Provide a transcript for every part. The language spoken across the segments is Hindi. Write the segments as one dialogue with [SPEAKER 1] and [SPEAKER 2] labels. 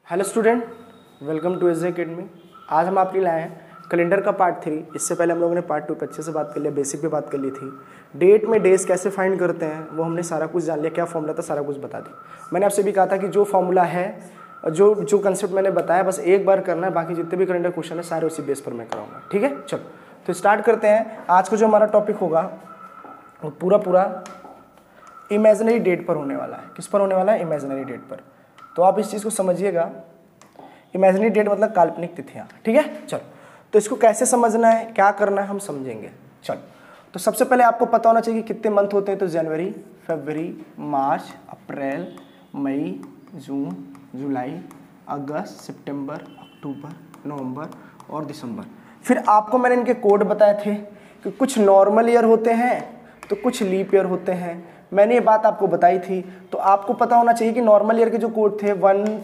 [SPEAKER 1] Hello student, welcome to AJ academy. आज हम आपके लिए लाए हैं कैलेंडर का पार्ट 3। इससे पहले हम लोगों ने पार्ट 2 पे अच्छे से बात कर लिया, बेसिक पे बात कर ली थी। डेट में डेज कैसे फाइंड करते हैं वो हमने सारा कुछ जान लिया, क्या फॉर्मूला था सारा कुछ बता दिया। मैंने आपसे भी कहा था कि जो फॉर्मूला है, जो कंसेप्ट मैंने बताया बस एक बार करना है, बाकी जितने भी कैलेंडर क्वेश्चन है सारे उसी बेस पर मैं कराऊंगा। ठीक है, चलो तो स्टार्ट करते हैं। आज का जो हमारा टॉपिक होगा वो पूरा इमेजिनरी डेट पर होने वाला है। किस पर होने वाला है? इमेजिनरी डेट पर। तो आप इस चीज़ को समझिएगा, इमेजिनरी डेट मतलब काल्पनिक तिथियां। ठीक है, चलो तो इसको कैसे समझना है, क्या करना है, हम समझेंगे। चलो तो सबसे पहले आपको पता होना चाहिए कि कितने मंथ होते हैं। तो जनवरी, फरवरी, मार्च, अप्रैल, मई, जून, जुलाई, अगस्त, सितंबर, अक्टूबर, नवंबर और दिसंबर। फिर आपको मैंने इनके कोड बताए थे कि कुछ नॉर्मल ईयर होते हैं तो कुछ लीप ईयर होते हैं। मैंने ये बात आपको बताई थी। तो आपको पता होना चाहिए कि नॉर्मल ईयर के जो कोड थे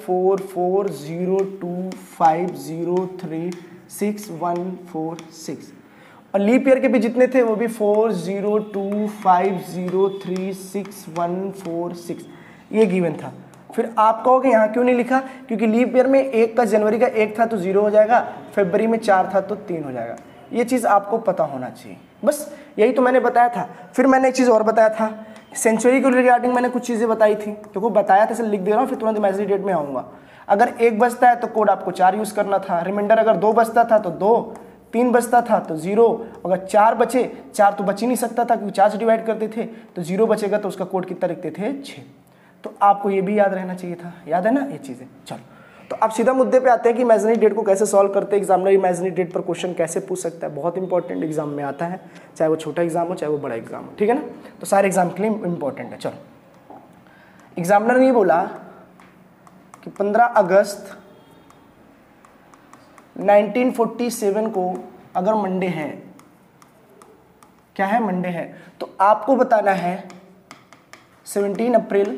[SPEAKER 1] 144025036146 और लीप ईयर के भी जितने थे वो भी 4025036146 ये गिवन था। फिर आप कहोगे यहाँ क्यों नहीं लिखा? क्योंकि लीप ईयर में एक का जनवरी का 1 था तो 0 हो जाएगा, फरवरी में 4 था तो 3 हो जाएगा। ये चीज़ आपको पता होना चाहिए, बस यही तो मैंने बताया था। फिर मैंने एक चीज़ और बताया था, सेंचुरी के रिगार्डिंग मैंने कुछ चीज़ें बताई थी, क्योंकि बताया था इसे लिख दे रहा हूँ, फिर तुरंत इमेजिनरी डेट में आऊँगा। अगर 1 बचता है तो कोड आपको 4 यूज़ करना था, रिमाइंडर अगर 2 बचता था तो 2, 3 बचता था तो 0, अगर 4 बचे, 4 तो बच ही नहीं सकता था क्योंकि 4 से डिवाइड करते थे, तो 0 बचेगा तो उसका कोड कितना लिखते थे? 6। तो आपको ये भी याद रहना चाहिए था, याद है ना ये चीज़ें। चलो तो अब सीधा मुद्दे पे आते हैं कि इमेजिनरी डेट को कैसे सॉल्व करते हैं। एग्जामिनर इमेजिनरी डेट पर क्वेश्चन कैसे पूछ सकता है, बहुत इंपॉर्टेंट एग्जाम में आता है, चाहे वो छोटा एग्जाम हो चाहे वो बड़ा एग्जाम हो। ठीक है ना, तो सारे एग्जाम के लिए इंपॉर्टेंट है। चलो, एग्जामिनर ने ये बोला कि 15 अगस्त 1947 को अगर मंडे है, क्या है? मंडे है, तो आपको बताना है 17 अप्रैल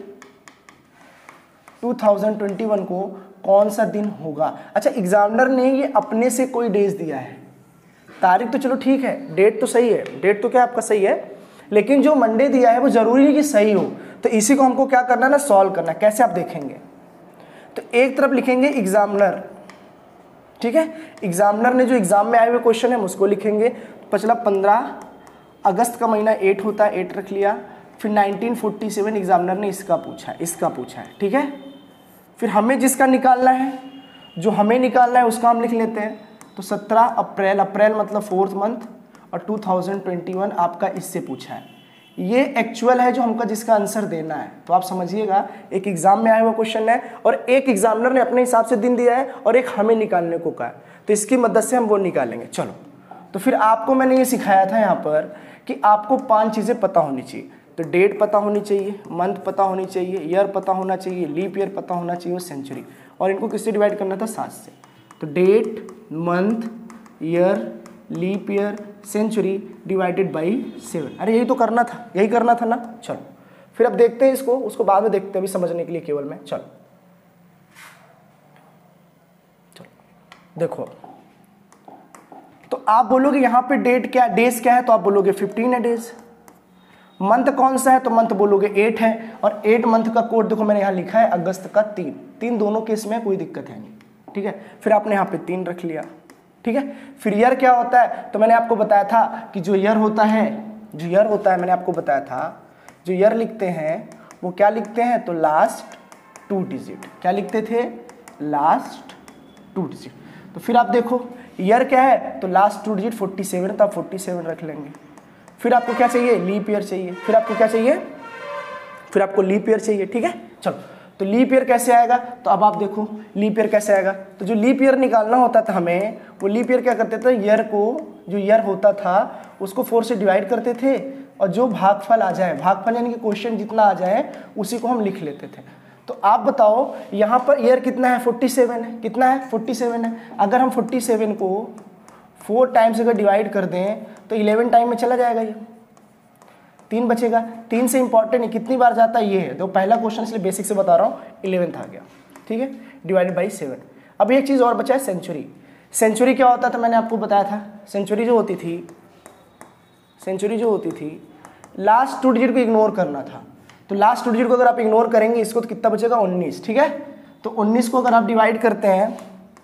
[SPEAKER 1] 2021 को कौन सा दिन होगा। अच्छा, एग्जामिनर ने ये अपने से कोई डेज दिया है, तारीख तो चलो ठीक है, डेट तो सही है, डेट तो क्या आपका सही है, लेकिन जो मंडे दिया है वो जरूरी नहीं कि सही हो। तो इसी को हमको क्या करना है ना, सॉल्व करना है। कैसे आप देखेंगे? तो एक तरफ लिखेंगे एग्जामिनर, ठीक है, एग्जामिनर ने जो एग्जाम में आए हुए क्वेश्चन है उसको लिखेंगे। पिछला 15 अगस्त का महीना 8 होता है, 8 रख लिया। फिर 1947 एग्जामिनर ने इसका पूछा है, इसका पूछा है, ठीक है। फिर हमें जिसका निकालना है, जो हमें निकालना है उसका हम लिख लेते हैं। तो 17 अप्रैल, अप्रैल मतलब 4th मंथ, और 2021 आपका इससे पूछा है। ये एक्चुअल है जो हमका जिसका आंसर देना है। तो आप समझिएगा, एक एग्जाम में आया हुआ क्वेश्चन है और एक एग्जामिनर ने अपने हिसाब से दिन दिया है और एक हमें निकालने को कहा है, तो इसकी मदद से हम वो निकालेंगे। चलो, तो फिर आपको मैंने ये सिखाया था यहाँ पर कि आपको 5 चीज़ें पता होनी चाहिए। तो डेट पता होनी चाहिए, मंथ पता होनी चाहिए, ईयर पता होना चाहिए, लीप ईयर पता होना चाहिए और सेंचुरी। और इनको किससे डिवाइड करना था? 7 से। तो date, month, year, leap year, century divided by 7। अरे यही तो करना था, यही करना था ना। चलो फिर अब देखते हैं इसको, उसको बाद में देखते हैं, अभी समझने के लिए केवल में। चलो देखो, तो आप बोलोगे यहाँ पे डेट क्या, डेज क्या है? तो आप बोलोगे 15 है डेज। मंथ कौन सा है? तो मंथ बोलोगे 8 है, और 8 मंथ का कोड देखो मैंने यहाँ लिखा है अगस्त का 3 दोनों केस में कोई दिक्कत है नहीं, ठीक है। फिर आपने यहाँ पे 3 रख लिया, ठीक है। फिर ईयर क्या होता है? तो मैंने आपको बताया था कि जो ईयर होता है, मैंने आपको बताया था, जो ईयर लिखते हैं वो क्या लिखते हैं? तो लास्ट 2 डिजिट। क्या लिखते थे? लास्ट 2 डिजिट। तो फिर आप देखो ईयर क्या है? तो लास्ट 2 डिजिट 47, तो आप 47 रख लेंगे। फिर आपको क्या चाहिए? लीप ईयर चाहिए। फिर आपको क्या चाहिए? फिर आपको लीप ईयर चाहिए, ठीक है। चलो, तो लीप ईयर कैसे आएगा? तो अब आप देखो लीप ईयर कैसे आएगा। तो जो लीप ईयर निकालना होता था हमें, वो लीप ईयर क्या करते थे? ईयर को, जो ईयर होता था उसको 4 से डिवाइड करते थे, और जो भागफल आ जाए, भागफल यानी कि क्वेश्चन जितना आ जाए उसी को हम लिख लेते थे। तो आप बताओ यहाँ पर ईयर कितना है? 47 है। कितना है? 47 है। अगर हम 47 को 4 टाइम्स अगर डिवाइड कर दें तो 11 टाइम में चला जाएगा, ये 3 बचेगा। 3 से इंपॉर्टेंट है, कितनी बार जाता है ये है। तो पहला क्वेश्चन इसलिए बेसिक से बता रहा हूँ, 11th आ गया, ठीक है, डिवाइडेड बाई 7। अब एक चीज़ और बचा है, सेंचुरी। सेंचुरी क्या होता था? मैंने आपको बताया था, सेंचुरी जो होती थी लास्ट 2 डिजिट को इग्नोर करना था। तो लास्ट 2 डिजिट को अगर आप इग्नोर करेंगे इसको तो कितना बचेगा? 19, ठीक है। तो 19 को अगर आप डिवाइड करते हैं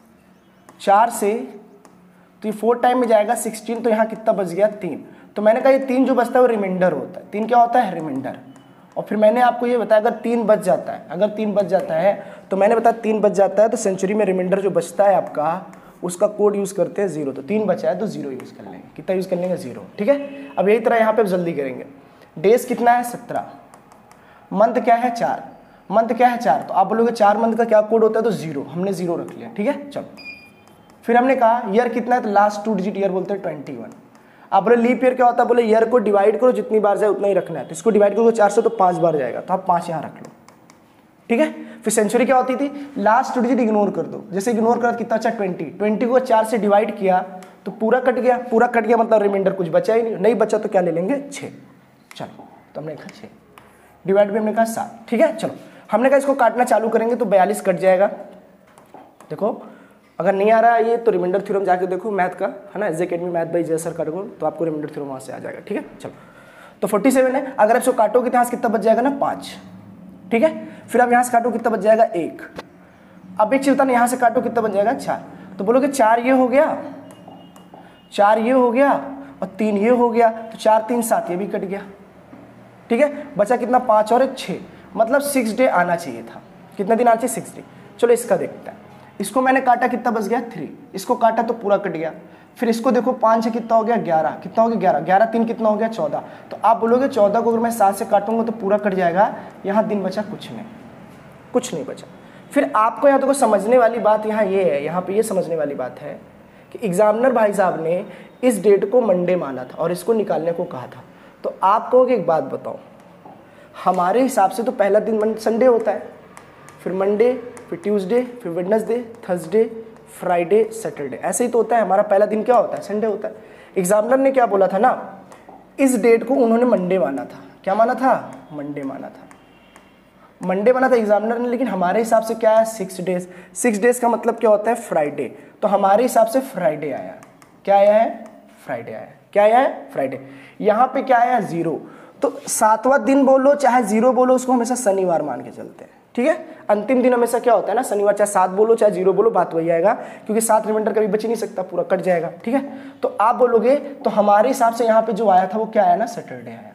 [SPEAKER 1] 4 से तो ये 4 टाइम में जाएगा 16, तो यहाँ कितना बच गया 3। तो मैंने कहा ये 3 जो बचता है वो रिमाइंडर होता है। 3 क्या होता है? रिमाइंडर। और फिर मैंने आपको ये बताया अगर 3 बच जाता है, अगर 3 बच जाता है तो मैंने बताया 3 बच जाता है तो सेंचुरी में रिमाइंडर जो बचता है आपका उसका कोड यूज़ करते हैं 0। तो 3 बचा है तो 0 यूज़ कर लेंगे। कितना यूज़ कर लेंगे? 0। ठीक है। अब यही तरह यहाँ पे जल्दी करेंगे। डेज कितना है? 17। मंथ क्या है? 4। मंथ क्या है? 4। तो आप बोलोगे 4 मंथ का क्या कोड होता है? तो 0, हमने 0 रख लिया। ठीक है। चलो फिर हमने कहा ईयर कितना है? तो लास्ट 2 डिजिट ईयर बोलते हैं 21। आप बोले लीप ईयर क्या होता है? बोले ईयर को डिवाइड करो, जितनी बार जाए उतना ही रखना है। तो इसको डिवाइड करो 4 से तो 5 बार जाएगा, तो आप 5 यहाँ रख लो। ठीक है। फिर सेंचुरी क्या होती थी? लास्ट 2 डिजिट इग्नोर कर दो। जैसे इग्नोर करा कितना अच्छा 20 को 4 से डिवाइड किया तो पूरा कट गया। पूरा कट गया मतलब रिमाइंडर कुछ बचा ही नहीं बचा तो क्या ले लेंगे? 6। चलो तो हमने कहा 6 डिवाइड भी हमने कहा 7। ठीक है। चलो हमने कहा इसको काटना चालू करेंगे तो 42 कट जाएगा। देखो अगर नहीं आ रहा है ये तो रिमाइंडर थ्योरम जाके देखो मैथ का, है ना, AJ academy math by Jai sir का देखो तो आपको रिमाइंडर थ्योरम वहाँ से आ जाएगा। ठीक है। चलो तो 47 है। अगर आप इसको काटोगे तो यहाँ से कितना बच जाएगा ना? 5। ठीक है। फिर आप यहाँ से काटो कितना बच जाएगा? 1। अब एक चिंता नहीं, यहाँ से काटो कितना बच जाएगा? 4। तो बोलोगे 4 ये हो गया, 4 ये हो गया और 3 ये हो गया, तो 4 3 7 ये भी कट गया। ठीक है। बचा कितना? 5 और 1 6, मतलब 6 डे आना चाहिए था। कितना दिन आना चाहिए? 6 डे। चलो इसका देखते हैं। इसको मैंने काटा कितना बच गया? 3। इसको काटा तो पूरा कट गया। फिर इसको देखो 5 से कितना हो गया? 11। कितना हो गया? 11। 11 3 कितना हो गया? 14। तो आप बोलोगे 14 को अगर मैं 7 से काटूंगा तो पूरा कट जाएगा। यहाँ दिन बचा कुछ नहीं, कुछ नहीं बचा। फिर आपको यहाँ तो समझने वाली बात यहाँ ये है, यहाँ पे ये समझने वाली बात है कि एग्जामिनर भाई साहब ने इस डेट को मंडे माना था और इसको निकालने को कहा था। तो आप कहोगे एक बात बताओ, हमारे हिसाब से तो पहला दिन संडे होता है, फिर मंडे, फिर ट्यूसडे, फिर वेडनेसडे, थर्सडे, फ्राइडे, सैटरडे, ऐसे ही तो होता है। हमारा पहला दिन क्या होता है? संडे होता है। एग्जामिनर ने क्या बोला था ना, इस डेट को उन्होंने मंडे माना था। क्या माना था? मंडे माना था। मंडे माना था एग्जामिनर ने, लेकिन हमारे हिसाब से क्या है? 6 डेज। 6 डेज का मतलब क्या होता है? फ्राइडे। तो हमारे हिसाब से फ्राइडे आया। क्या आया है? फ्राइडे आया। क्या आया है? फ्राइडे। यहाँ पे क्या आया? 0। तो 7वां दिन बोलो चाहे 0 बोलो, उसको हमेशा शनिवार मान के चलते हैं। ठीक है। अंतिम दिन हमेशा क्या होता है ना? शनिवार। चाहे 7 बोलो चाहे 0 बोलो, बात वही आएगा, क्योंकि 7 रिमाइंडर कभी बच ही नहीं सकता, पूरा कट जाएगा। ठीक है। तो आप बोलोगे तो हमारे हिसाब से यहाँ पे जो आया था वो क्या आया ना? सैटरडे आया।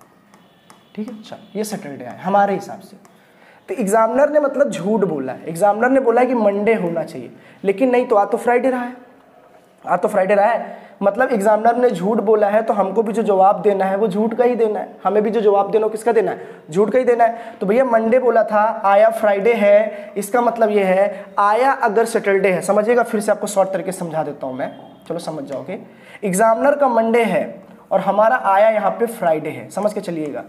[SPEAKER 1] ठीक है। चलो ये सैटरडे आया हमारे हिसाब से। तो एग्जामिनर ने मतलब झूठ बोला है। एग्जामिनर ने बोला है कि मंडे होना चाहिए, लेकिन नहीं तो आज तो फ्राइडे रहा है। आज तो फ्राइडे रहा है, मतलब एग्जामिनर ने झूठ बोला है, तो हमको भी जो जवाब देना है वो झूठ का ही देना है। हमें भी जो जवाब देना है किसका देना है? झूठ का ही देना है। तो भैया मंडे बोला था, आया फ्राइडे है, इसका मतलब ये है आया अगर सैटरडे है। समझिएगा, फिर से आपको शॉर्ट तरीके से समझा देता हूँ मैं, चलो समझ जाओगे। एग्जामिनर का मंडे है और हमारा आया यहाँ पे फ्राइडे है, समझ के चलिएगा।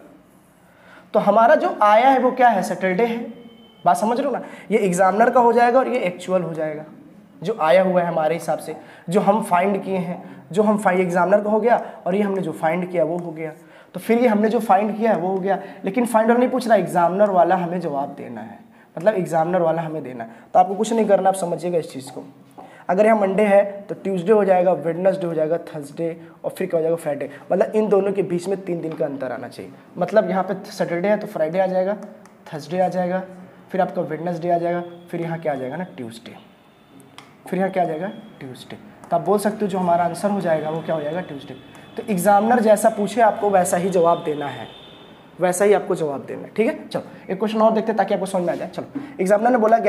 [SPEAKER 1] तो हमारा जो आया है वो क्या है? सैटरडे है। बात समझ रहे हो ना? ये एग्जामिनर का हो जाएगा और ये एक्चुअल हो जाएगा। जो आया हुआ है हमारे हिसाब से, जो हम फाइंड किए हैं, जो हम एग्जामिनर का हो गया और ये हमने जो फाइंड किया वो हो गया। तो फिर ये हमने जो फाइंड किया है वो हो गया, लेकिन फाइंडर नहीं पूछ रहा, एग्जामिनर वाला हमें जवाब देना है, मतलब एग्जामिनर वाला हमें देना है। तो आपको कुछ नहीं करना, आप समझिएगा इस चीज़ को। अगर यहाँ मंडे है तो ट्यूसडे हो जाएगा, वेडनेसडे हो जाएगा, थर्सडे और फिर क्या हो जाएगा? फ्राइडे। मतलब इन दोनों के बीच में 3 दिन का अंतर आना चाहिए। मतलब यहाँ पे सैटरडे है तो फ्राइडे आ जाएगा, थर्सडे आ जाएगा, फिर आपका वेडनेसडे आ जाएगा, फिर यहाँ क्या आ जाएगा ना? ट्यूसडे। फिर यहाँ क्या आ जाएगा? ट्यूसडे। तो आप बोल सकते हो जो हमारा आंसर हो जाएगा वो क्या हो जाएगा? ट्यूसडे। तो एग्जामिनर जैसा पूछे आपको वैसा ही जवाब देना है, वैसा ही आपको जवाब देना है। ठीक है। चलो एक क्वेश्चन और देखते हैं ताकि आपको समझ में आ जाए। चलो एग्जामिनर ने बोला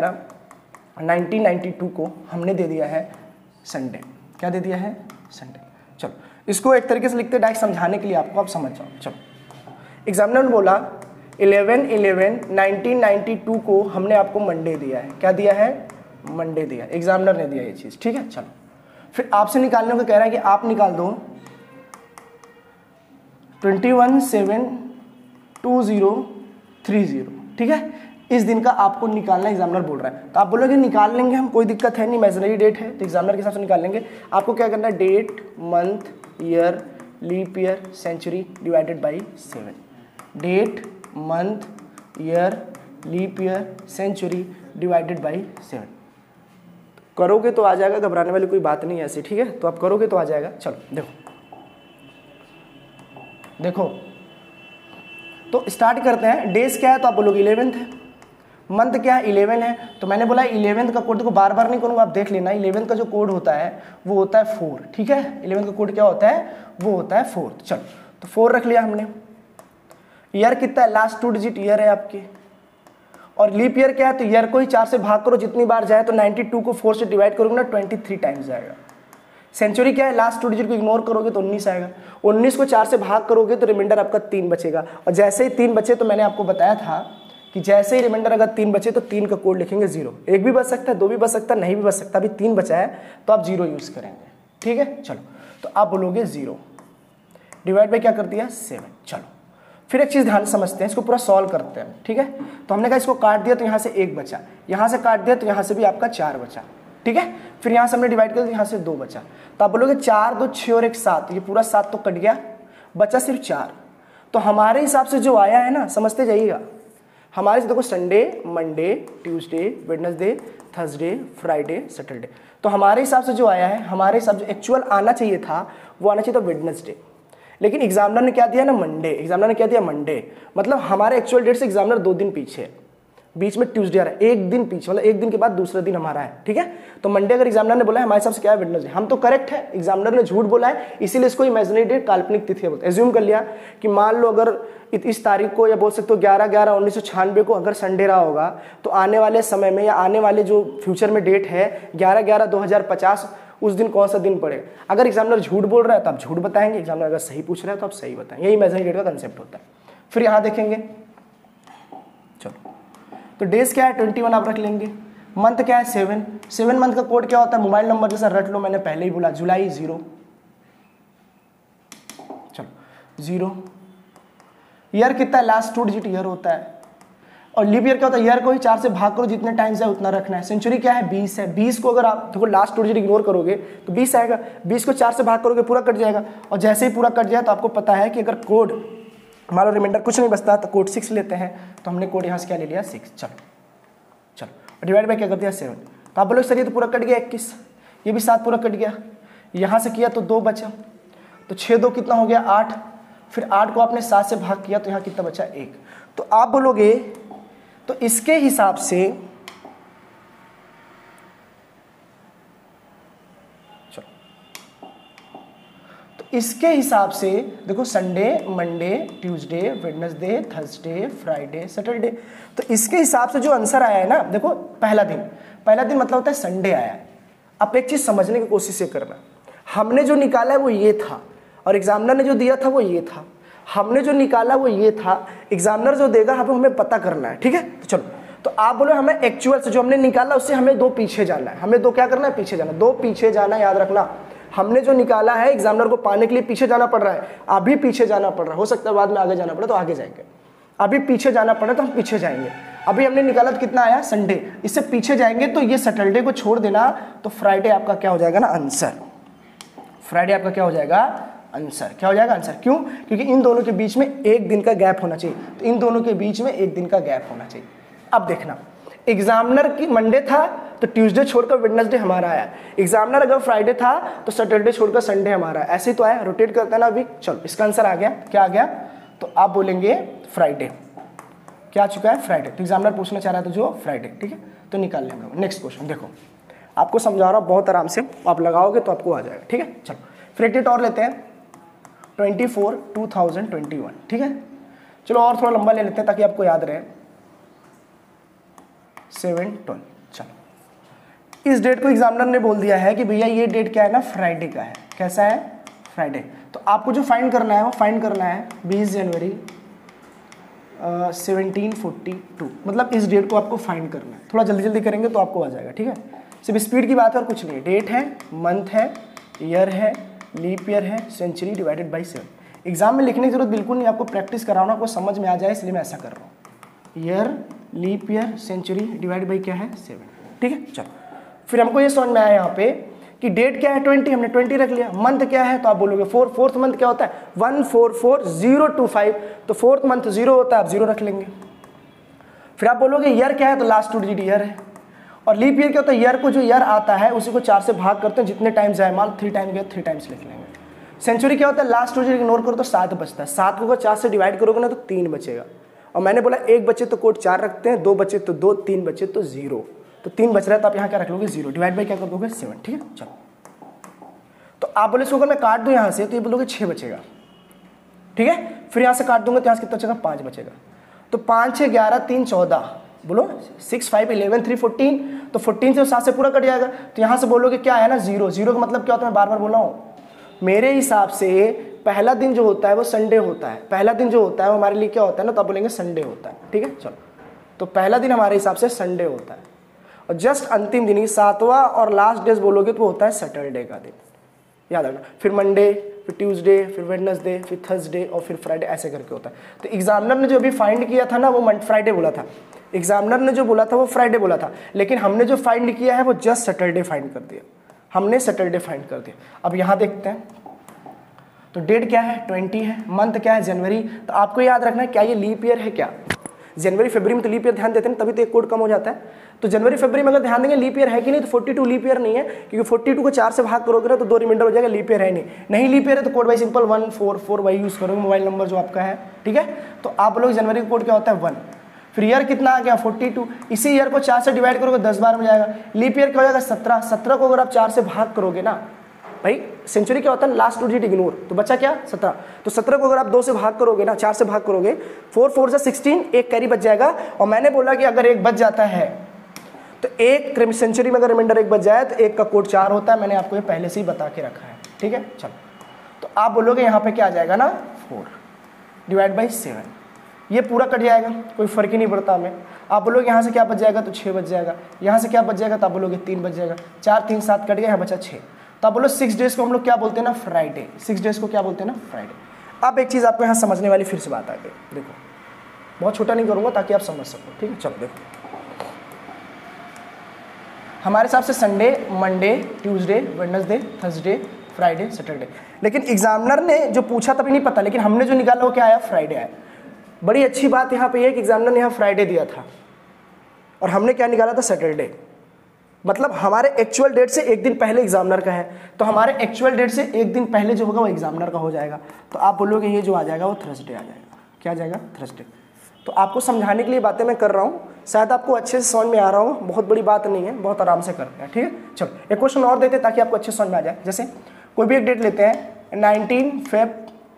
[SPEAKER 1] 11/11/1992 को हमने दे दिया है संडे। क्या दे दिया है? संडे। चलो इसको एक तरीके से लिखते डायरेक्ट समझाने के लिए आपको, आप समझ जाओ। चलो एग्जामिनर ने बोला 11/11/1992 को हमने आपको मंडे दिया है। क्या दिया है? मंडे दिया। एग्जामिनर ने दिया ये चीज़। ठीक है। चलो फिर आपसे निकालने को कह रहा है कि आप निकाल दो 21/7/2030। ठीक है। इस दिन का आपको निकालना एग्जामिनर बोल रहा है। तो आप बोलोगे निकाल लेंगे हम, कोई दिक्कत है नहीं, इमेजिनरी डेट है तो एग्जामिनर के हिसाब से निकाल लेंगे। आपको क्या करना है? Date, month, year, leap year, century divided by 7। Date, month, year, leap year, century divided by 7। करोगे तो आ जाएगा, घबराने वाली कोई बात नहीं है ऐसी। ठीक है। तो आप करोगे तो आ जाएगा। चलो देखो तो स्टार्ट करते हैं। डेज क्या है? तो आप बोलोगे 11th है। मंथ क्या है 11 है, तो मैंने बोला 11th का कोड, देखो बार बार नहीं करूँगा, आप देख लेना 11th का जो कोड होता है वो होता है 4, ठीक है। 11th का कोड क्या होता है, वो होता है 4। चलो तो 4 रख लिया हमने। ईयर कितना है, लास्ट 2 डिजिट ईयर है आपके, और लीप ईयर क्या है, तो ईयर को ही 4 से भाग करो, जितनी बार जाए, तो 92 को 4 से डिवाइड करोगे ना 23 टाइम्स जाएगा। सेंचुरी क्या है, लास्ट 2 डिजिट को इग्नोर करोगे तो 19 आएगा, 19 को 4 से भाग करोगे तो रिमाइंडर आपका 3 बचेगा, और जैसे ही 3 बचे तो मैंने आपको बताया था कि जैसे ही रिमाइंडर अगर 3 बचे तो 3 का कोड लिखेंगे 0। 1 भी बच सकता है, 2 भी बच सकता है, नहीं भी बच सकता, अभी 3 बचा है तो आप 0 यूज करेंगे, ठीक है। चलो तो आप बोलोगे 0 डिवाइड बाई क्या कर दिया 7। चलो फिर एक चीज़ ध्यान से समझते हैं, इसको पूरा सॉल्व करते हैं, ठीक है। तो हमने कहा इसको काट दिया तो यहाँ से 1 बचा, यहाँ से काट दिया तो यहाँ से भी आपका 4 बचा, ठीक है। फिर यहाँ से हमने डिवाइड किया तो यहाँ से 2 बचा, तो आप बोलोगे 4 2 6 और 1 7, ये पूरा 7 तो कट गया, बचा सिर्फ 4। तो हमारे हिसाब से जो आया है ना, समझते जाइएगा, हमारे से देखो Sunday, Monday, Tuesday, Wednesday, Thursday, Friday, Saturday, तो हमारे हिसाब से जो आया है, हमारे हिसाब से एक्चुअल आना चाहिए था वो आना चाहिए था वेडनेसडे, लेकिन एग्जामिनर ने क्या दिया ना मंडे, एग्जामिनर ने क्या दिया मंडे, मतलब हमारे एक्चुअल डेट से एग्जामिनर 2 दिन पीछे है, बीच में ट्यूसडे आ रहा है, 1 दिन पीछे, मतलब 1 दिन के बाद दूसरा दिन हमारा है, ठीक है। तो मंडे अगर एग्जामिनर ने बोला है, हमारे हिसाब से क्या है वेडनेसडे, हम तो करेक्ट है, एग्जामिनर ने झूठ बोला है, इसीलिए इसको इमेजिनरी डेट, काल्पनिक तिथि बोलते हैं। एज्यूम कर लिया कि मान लो अगर इस तारीख को, या बोल सकते हो 11/11/1996 को अगर संडे रहा होगा, तो आने वाले समय में या आने वाले जो फ्यूचर में डेट है 11/11/2050, उस दिन कौन सा दिन पड़ेगा। अगर एग्जामिनर झूठ बोल रहा है तो आप झूठ बताएंगे, एग्जामिनर अगर सही पूछ रहा है तो आप सही बताएंगे, यही इमेजिनरी डेट का कंसेप्ट होता है। फिर यहाँ देखेंगे, चलो तो डेज क्या है 21 आप रख लेंगे, मंथ क्या है 7 मंथ का कोड क्या होता है, मोबाइल नंबर जैसा रट लो, मैंने पहले ही बोला, जुलाई 0, चलो 0। ईयर कितना है, लास्ट 2 डिजिट ईयर होता है, और लीप ईयर क्या होता है, ईयर को ही 4 से भाग करो, जितने टाइम्स है उतना रखना है। सेंचुरी क्या है 20 है, 20 को अगर आप देखो लास्ट 2 डिजिट इग्नोर करोगे तो 20 आएगा, 20 को 4 से भाग करोगे पूरा कट जाएगा, और जैसे ही पूरा कट जाए तो आपको पता है कि अगर कोड मान लो रिमाइंडर कुछ नहीं बचता तो कोड 6 लेते हैं, तो हमने कोड यहाँ से क्या ले लिया 6। चलो डिवाइड बाई क्या कर दिया 7, तो आप बोलोगे सर ये तो पूरा कट गया 21, ये भी 7 पूरा कट गया, यहाँ से किया तो 2 बचा, तो 6 2 कितना हो गया 8, फिर 8 को आपने 7 से भाग किया तो यहाँ कितना बचा 1। तो आप बोलोगे तो इसके हिसाब से, चलो तो इसके हिसाब से देखो Sunday, Monday, Tuesday, Wednesday, Thursday, Friday, Saturday, तो इसके हिसाब से जो आंसर आया है ना, देखो पहला दिन मतलब होता है संडे आया है। आप एक चीज समझने की कोशिश ये करना, हमने जो निकाला है वो ये था, और एग्जामिनर ने जो दिया था वो ये था, हमने जो निकाला वो ये था, एग्जामिनर जो देगा हमें पता करना है, ठीक है। तो चलो तो आप बोलो हमें एक्चुअल से जो हमने निकाला उससे हमें 2 पीछे जाना है, हमें 2 क्या करना है पीछे जाना, 2 पीछे जाना, याद रखना। हमने जो निकाला है एग्जामिनर को पाने के लिए पीछे जाना पड़ रहा है, अभी पीछे जाना पड़ रहा है, हो सकता है बाद में आगे जाना पड़े तो आगे जाएंगे, अभी पीछे जाना पड़े तो हम पीछे जाएंगे। अभी हमने निकाला तो कितना आया संडे, इससे पीछे जाएंगे तो ये सैटरडे को छोड़ देना, तो फ्राइडे आपका क्या हो जाएगा ना आंसर, फ्राइडे आपका क्या हो जाएगा आंसर, क्या हो जाएगा आंसर। क्यों, क्योंकि इन दोनों के बीच में 1 दिन का गैप होना चाहिए, तो इन दोनों के बीच में 1 दिन का गैप होना चाहिए। अब देखना एग्जामिनर की मंडे था तो ट्यूसडे छोड़कर वेडनेसडे हमारा आया, एग्जामिनर अगर फ्राइडे था तो सैटरडे छोड़कर संडे हमारा आया, ऐसे ही तो आया, रोटेट करता है ना वीक। चलो इसका आंसर आ गया, क्या आ गया, तो आप बोलेंगे फ्राइडे, क्या आ चुका है फ्राइडे, तो एग्जामिनर पूछना चाह रहा था जो फ्राइडे, ठीक है। तो निकाल लेंगे। नेक्स्ट क्वेश्चन देखो, आपको समझा रहा हूँ बहुत आराम से, आप लगाओगे तो आपको आ जाएगा, ठीक है। चलो फिर एक डेट और लेते हैं 24/2021, ठीक है। चलो और थोड़ा लंबा ले लेते हैं ताकि आपको याद रहे, 7/12। चलो इस डेट को एग्जामिनर ने बोल दिया है कि भैया ये डेट क्या है ना फ्राइडे का है, कैसा है फ्राइडे। तो आपको जो फाइंड करना है वो फाइंड करना है 20 जनवरी 1742, मतलब इस डेट को आपको फाइंड करना है। थोड़ा जल्दी जल्दी करेंगे तो आपको आ जाएगा, ठीक है। सिर्फ स्पीड की बात है और कुछ नहीं। डेट है, मंथ है, ईयर है, लीप ईयर है, सेंचुरी डिवाइडेड बाई 7। एग्जाम में लिखने की जरूरत बिल्कुल नहीं, आपको प्रैक्टिस कराना, आपको समझ में आ जाए इसलिए मैं ऐसा कर रहा हूँ। Year, leap year, century divide by क्या है 7, ठीक है। चलो फिर हमको ये समझ में आया यहाँ पे कि डेट क्या है 20, हमने 20 रख लिया। मंथ क्या है तो आप बोलोगे 4, फोर्थ मंथ क्या होता है 144025, तो फोर्थ मंथ 0 होता है, आप 0 रख लेंगे। फिर आप बोलोगे ईयर क्या है तो लास्ट 2 डिजिट ईयर है। और लीप ईयर क्या होता है, ईयर को जो ईयर आता है उसी को 4 से भाग करते हैं, जितने टाइम्स आए, मान 3 टाइम गया 3 टाइम्स लिख लेंगे। सेंचुरी क्या होता है, लास्ट 2 डिजिट इग्नोर करो तो 7 बचता है, 7 को 4 से डिवाइड करोगे ना तो 3 बचेगा, और मैंने बोला एक बचे तो कोड 4 रखते हैं, 2 बचे तो 2, 3 बचे तो 0। तो 3 बच रहा है तो आप यहाँ क्या रख लोगे 0, डिवाइड बाई क्या कर दोगे 7। ठीक है, चलो तो आप बोले इसको अगर मैं काट दूं यहाँ से तो ये बोलोगे 6 बचेगा। ठीक है, फिर यहाँ से काट दूंगा तो यहाँ से कितना बचेगा 5 बचेगा। तो 5 6 11 3 14, बोलो 6 5 11 3 14, तो 14 से 7 से पूरा कट जाएगा। तो यहाँ से बोलोगे क्या है ना 0। 0 का मतलब क्या होता है, मैं बार बार बोल रहा हूँ, मेरे हिसाब से पहला दिन जो होता है वो संडे होता है। पहला दिन जो होता है वो हमारे लिए क्या होता है ना, तो आप बोलेंगे संडे होता है। ठीक है, चलो तो पहला दिन हमारे हिसाब से संडे होता है, और जस्ट अंतिम दिन ही 7वां और लास्ट डेज बोलोगे तो वो होता है सैटरडे का दिन, याद रखना। फिर मंडे, फिर ट्यूसडे, फिर वेडनेसडे, फिर थर्सडे और फिर फ्राइडे, ऐसे करके होता है। तो एग्जामिनर ने जो अभी फाइंड किया था ना वो फ्राइडे बोला था, एग्जामिनर ने जो बोला था वो फ्राइडे बोला था, लेकिन हमने जो फाइंड किया है वो जस्ट सैटरडे फाइंड कर दिया, हमने सैटरडे फाइंड कर दिया। अब यहाँ देखते हैं, तो डेट क्या है 20 है, मंथ क्या है जनवरी। तो आपको याद रखना है क्या ये लीप ईयर है क्या, जनवरी फरवरी में तो लीप ईयर ध्यान देते हैं तभी तो एक कोड कम हो जाता है। तो जनवरी फरवरी में अगर ध्यान देंगे लीप ईयर है कि नहीं, तो 42 लीप ईयर नहीं है, क्योंकि 42 को 4 से भाग करोगे ना तो 2 रिमाइंडर हो जाएगा, लीप ईयर है नहीं लीप ईयर है तो कोड बाई सिंपल 144 वही यूज़ करोगे, मोबाइल नंबर जो आपका है। ठीक है, तो आप लोग जनवरी का कोड क्या होता है 1, फिर ईयर कितना आ गया 42, इसी ईयर को 4 से डिवाइड करोगे 10 बार में जाएगा। लीप ईयर क्या हो जाएगा 17, 17 को अगर आप 4 से भाग करोगे ना, भाई सेंचुरी क्या होता है लास्ट 2 डिजिट इग्नोर, तो बचा क्या 17। तो 17 को अगर आप 2 से भाग करोगे ना, 4 से भाग करोगे, 4 4 से 16, एक कैरी बच जाएगा। और मैंने बोला कि अगर एक बच जाता है तो एक सेंचुरी में अगर रिमाइंडर एक बच जाए तो एक का कोड 4 होता है, मैंने आपको ये पहले से ही बता के रखा है। ठीक है, चलो तो आप बोलोगे यहाँ पे क्या आ जाएगा ना 4 डिवाइड बाई 7, ये पूरा कट जाएगा, कोई फर्क ही नहीं पड़ता हमें। आप बोलोगे यहाँ से क्या बच जाएगा तो 6 बच जाएगा, यहाँ से क्या बच जाएगा तो आप बोलोगे 3 बच जाएगा, 4 3 7 कट गया, यहाँ बचा 6। तो आप बोलो 6 डेज को हम लोग क्या बोलते हैं ना फ्राइडे, 6 डेज को क्या बोलते हैं ना फ्राइडे। अब एक चीज़ आपको यहाँ समझने वाली फिर से बात आ गई, देखो बहुत छोटा नहीं करूँगा ताकि आप समझ सको। ठीक है, चलो देखो हमारे हिसाब से Sunday, Monday, Tuesday, Wednesday, Thursday, Friday, Saturday, लेकिन एग्जामिनर ने जो पूछा तभी नहीं पता, लेकिन हमने जो निकाला वो क्या आया फ्राइडे आया। बड़ी अच्छी बात यहाँ पे है कि एग्जामिनर ने यहाँ फ्राइडे दिया था और हमने क्या निकाला था सैटरडे, मतलब हमारे एक्चुअल डेट से एक दिन पहले एग्जामिनर का है, तो हमारे एक्चुअल डेट से एक दिन पहले जो होगा वो एग्जामिनर का हो जाएगा। तो आप बोलोगे ये जो आ जाएगा वो थर्सडे आ जाएगा, क्या आ जाएगा थर्सडे। तो आपको समझाने के लिए बातें मैं कर रहा हूँ, शायद आपको अच्छे से समझ में आ रहा हो, बहुत बड़ी बात नहीं है, बहुत आराम से करते हैं। ठीक है, चलो एक क्वेश्चन और देते हैं ताकि आपको अच्छे समझ में आ जाए। जैसे कोई भी एक डेट लेते हैं 19 फेब,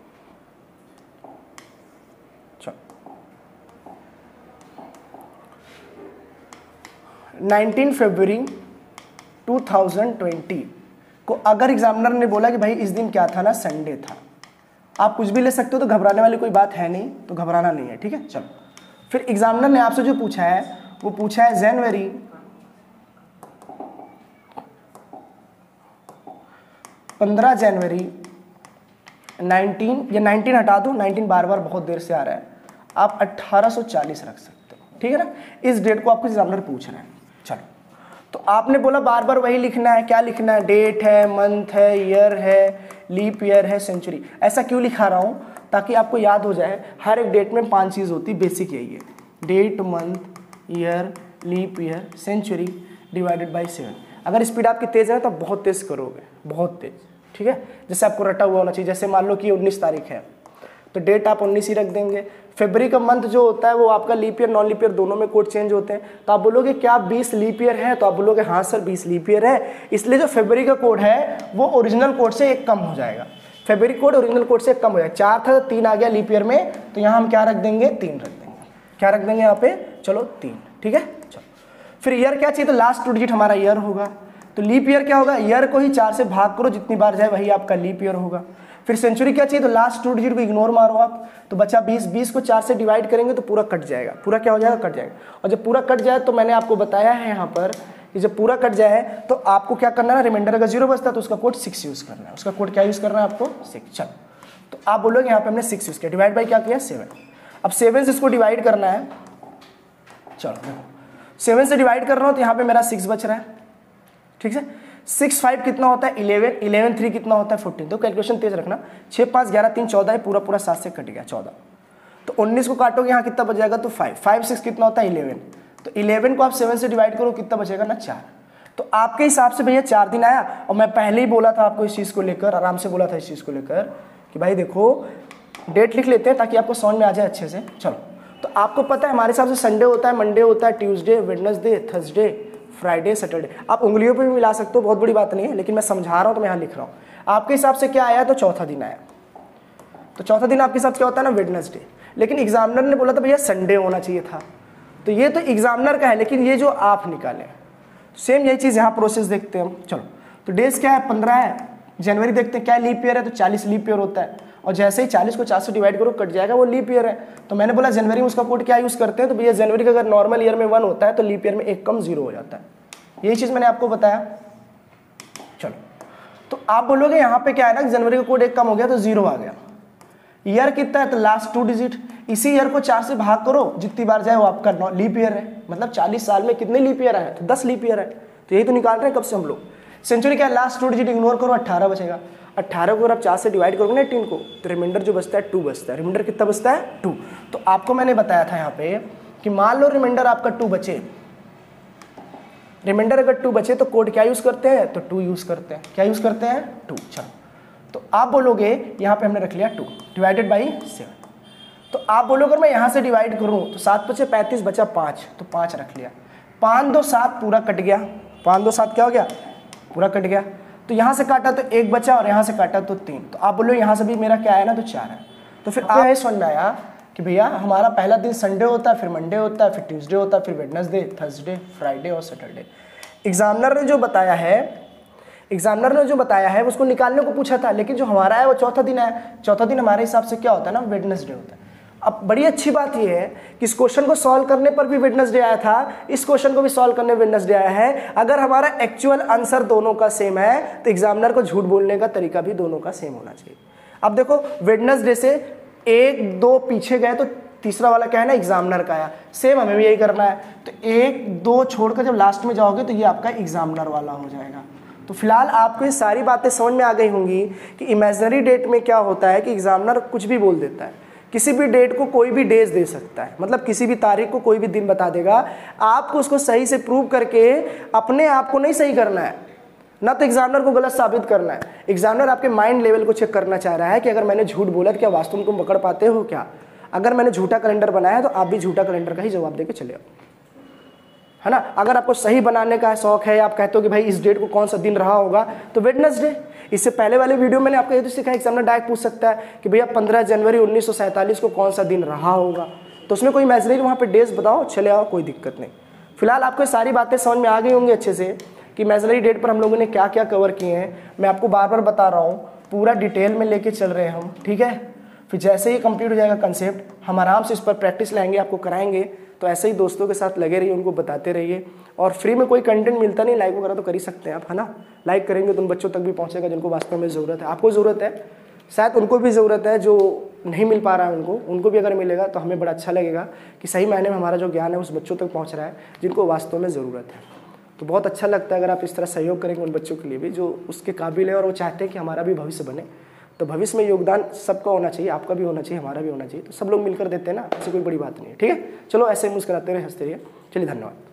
[SPEAKER 1] चलो 19 फरवरी 2020 को अगर एग्जामिनर ने बोला कि भाई इस दिन क्या था ना संडे था, आप कुछ भी ले सकते हो, तो घबराने वाली कोई बात है नहीं, तो घबराना नहीं है। ठीक है, चलो फिर एग्जामिनर ने आपसे जो पूछा है वो पूछा है जनवरी 15 जनवरी 19, ये 19 हटा दो, 19 बार बार बहुत देर से आ रहा है, आप 1840 रख सकते हो। ठीक है ना, इस डेट को आपको एग्जामिनर पूछ रहे हैं। चलो तो आपने बोला बार बार वही लिखना है, क्या लिखना है, डेट है, मंथ है, ईयर है, लीप ईयर है, सेंचुरी। ऐसा क्यों लिखा रहा हूँ ताकि आपको याद हो जाए, हर एक डेट में 5 चीज़ होती, बेसिक यही है, date, month, year, leap year, century divided by 7। अगर स्पीड आपकी तेज़ है तो आप बहुत तेज़ करोगे, बहुत तेज़। ठीक है, जैसे आपको रटा हुआ होना चाहिए, जैसे मान लो कि 19 तारीख है तो डेट आप 19 ही रख देंगे। फरवरी का मंथ जो होता है वो आपका leap year non leap year दोनों में कोड चेंज होते हैं, तो आप बोलोगे क्या 20 लीप ईयर है, तो आप बोलोगे हाँ सर 20 लीप ईयर है, इसलिए जो फरवरी का कोड है वो ओरिजिनल कोड से एक कम हो जाएगा। फरवरी कोड ओरिजिनल कोड से एक कम हो जाएगा, 4 था तो 3 आ गया लीप ईयर में, तो यहाँ हम क्या रख देंगे 3 रख देंगे, क्या रख देंगे यहाँ पे, चलो 3। ठीक है, चलो फिर ईयर क्या चाहिए, तो लास्ट 2 डिजिट हमारा ईयर होगा, तो लीप ईयर क्या होगा, ईयर को ही 4 से भाग करो, जितनी बार जाए वही आपका लीप ईयर होगा। फिर सेंचुरी क्या चाहिए, तो लास्ट 2 डिजिट को इग्नोर मारो आप, तो बचा 20, 20 को 4 से डिवाइड करेंगे तो पूरा कट जाएगा, पूरा क्या हो जाएगा कट जाएगा। और जब पूरा कट जाए तो मैंने आपको बताया है यहाँ पर कि जब पूरा कट जाए तो आपको क्या करना है, रिमाइंडर अगर 0 बचता है तो उसका कोड 6 यूज़ करना है, उसका कोड क्या यूज़ करना है आपको 6। चलो तो आप बोलोगे यहाँ पे हमने 6 यूज़ किया, डिवाइड बाई क्या किया 7। अब 7 से इसको डिवाइड करना है, चलो देखो 7 से डिवाइड कर रहा हूँ तो यहाँ पे मेरा 6 बच रहा है। ठीक है, 6 5 कितना होता है 11, 11 3 कितना होता है 14, तो कैलकुलेशन तेज रखना, 6 5 11 3 14 है, पूरा पूरा 7 से कट गया 14, तो 19 को काटोगे यहाँ कितना बच जाएगा, तो 5 5 6 कितना होता है 11, तो 11 को आप 7 से डिवाइड करो कितना बचेगा ना 4। तो आपके हिसाब से भैया 4 दिन आया, और मैं पहले ही बोला था आपको इस चीज़ को लेकर, आराम से बोला था इस चीज़ को लेकर कि भाई देखो डेट लिख लेते हैं ताकि आपको समझ में आ जाए अच्छे से। चलो तो तो आपको पता है हमारे हिसाब से संडे होता है, मंडे होता है, Tuesday, Wednesday, Thursday, Friday, Saturday. आप उंगलियों पे भी मिला सकते हो, बहुत बड़ी बात नहीं है, लेकिन मैं समझा रहा हूँ तो मैं यहाँ लिख रहा हूँ। आपके हिसाब से क्या आया? तो चौथा दिन आया। तो चौथा दिन आपके हिसाब से क्या होता है ना? वेडनेसडे। लेकिन एग्जामिनर ने बोला था भैया संडे होना चाहिए था। तो ये तो एग्जामिनर का है, लेकिन ये जो आप निकाले सेम यही चीज़ यहाँ प्रोसेस देखते हैं हम। चलो, तो डेज क्या है? 15 है। जनवरी देखते हैं क्या लीप ईयर है, तो 40 लीप ईयर होता है, और जैसे ही 40 को 4 से डिवाइड करो कट जाएगा, वो लीप ईयर है। तो मैंने बोला जनवरी में उसका कोड क्या यूज़ करते हैं, तो भैया जनवरी का अगर नॉर्मल ईयर में 1 होता है तो लीप ईयर में 1 कम 0 हो जाता है। यही चीज़ मैंने आपको बताया। चलो, तो आप बोलोगे यहाँ पे क्या है ना, जनवरी का कोड 1 कम हो गया तो 0 आ गया। ईयर कितना है? तो लास्ट 2 डिजिट। इसी ईयर को 4 से भाग करो, जितनी बार जाए वो आपका लीप ईयर है। मतलब 40 साल में कितने लीप ईयर आए? तो 10 लीप ईयर है। तो यही तो निकाल रहे हैं कब से हम लोग। सेंचुरी क्या है? लास्ट 2 डिजिट इग्नोर करो, 18 बचेगा। 18 को अगर आप 4 से डिवाइड करोगे ना 18 को, तो रिमाइंडर जो बचता है 2 बचता है। रिमाइंडर कितना बचता है? 2। तो आपको मैंने बताया था यहाँ पे कि मान लो रिमाइंडर आपका 2 बचे, रिमाइंडर अगर 2 बचे तो कोड क्या यूज करते हैं? तो 2 यूज करते हैं। क्या यूज करते हैं? 2। चलो, तो आप बोलोगे यहाँ पे हमने रख लिया 2 डिवाइडेड बाई 7। तो आप बोलोगे अगर मैं यहाँ से डिवाइड करूँ तो 7 बचे 35 बचा 5, तो 5 रख लिया। 5 2 7 पूरा कट गया। 5 2 7 क्या हो गया? पूरा कट गया। तो यहाँ से काटा तो 1 बचा, और यहाँ से काटा तो 3। तो आप बोलो यहाँ से भी मेरा क्या है ना? तो 4 है। तो फिर आप समझ में आया कि भैया हमारा पहला दिन संडे होता है, फिर मंडे होता है, फिर ट्यूसडे होता है, फिर वेडनेसडे, थर्सडे, फ्राइडे और सैटरडे। एग्जामिनर ने जो बताया है उसको निकालने को पूछा था, लेकिन जो हमारा है वो चौथा दिन है। चौथा दिन हमारे हिसाब से क्या होता है ना? वेडनेसडे होता है। अब बड़ी अच्छी बात यह है कि इस क्वेश्चन को सॉल्व करने पर भी वेडनेसडे आया था, इस क्वेश्चन को भी सॉल्व करने वेडनेसडे आया है। अगर हमारा एक्चुअल आंसर दोनों का सेम है तो एग्जामिनर को झूठ बोलने का तरीका भी दोनों का सेम होना चाहिए। अब देखो, वेडनेसडे से 1 2 पीछे गए तो तीसरा वाला क्या है ना? एग्जामिनर का आया। सेम हमें भी यही करना है। तो 1 2 छोड़कर जब लास्ट में जाओगे तो ये आपका एग्जामिनर वाला हो जाएगा। तो फिलहाल आपको ये सारी बातें समझ में आ गई होंगी कि इमेजिनरी डेट में क्या होता है कि एग्जामिनर कुछ भी बोल देता है। किसी भी डेट को कोई भी डेज दे सकता है, मतलब किसी भी तारीख को कोई भी दिन बता देगा। आपको उसको सही से प्रूव करके अपने आप को नहीं सही करना है, ना तो एग्जामिनर को गलत साबित करना है। एग्जामिनर आपके माइंड लेवल को चेक करना चाह रहा है कि अगर मैंने झूठ बोला तो क्या वास्तव में तुम पकड़ पाते हो क्या। अगर मैंने झूठा कैलेंडर बनाया है तो आप भी झूठा कैलेंडर का ही जवाब देके चले आओ, है ना। अगर आपको सही बनाने का शौक है, आप कहते हो कि भाई इस डेट को कौन सा दिन रहा होगा, तो वेडनेसडे। इससे पहले वाले वीडियो मैंने आपको ये तो सिखाया, एग्जामिनर डायरेक्ट पूछ सकता है कि भैया 15 जनवरी 1947 को कौन सा दिन रहा होगा। तो उसमें कोई इमेजिनरी वहाँ पे डेज बताओ, चले आओ, कोई दिक्कत नहीं। फिलहाल आपको सारी बातें समझ में आ गई होंगी अच्छे से कि इमेजिनरी डेट पर हम लोगों ने क्या क्या कवर किए हैं। मैं आपको बार बार बता रहा हूँ, पूरा डिटेल में लेके चल रहे हैं हम, ठीक है। फिर जैसे ही कंप्लीट हो जाएगा कंसेप्ट, हम आराम से इस पर प्रैक्टिस लाएंगे, आपको कराएंगे। तो ऐसे ही दोस्तों के साथ लगे रहिए, उनको बताते रहिए। और फ्री में कोई कंटेंट मिलता नहीं, लाइक वगैरह तो कर ही सकते हैं आप, है ना। लाइक करेंगे तो उन बच्चों तक भी पहुंचेगा जिनको वास्तव में ज़रूरत है। आपको ज़रूरत है, शायद उनको भी ज़रूरत है जो नहीं मिल पा रहा है, उनको भी अगर मिलेगा तो हमें बड़ा अच्छा लगेगा कि सही मायने में हमारा जो ज्ञान है उस बच्चों तक पहुँच रहा है जिनको वास्तव में ज़रूरत है। तो बहुत अच्छा लगता है अगर आप इस तरह सहयोग करेंगे उन बच्चों के लिए भी जो उसके काबिल है और वो चाहते हैं कि हमारा भी भविष्य बने। तो भविष्य में योगदान सबका होना चाहिए, आपका भी होना चाहिए, हमारा भी होना चाहिए। तो सब लोग मिलकर देते हैं ना, ऐसी कोई बड़ी बात नहीं है, ठीक है। चलो ऐसे मुस्कुराते रहे, हंसते रहिए। चलिए, धन्यवाद।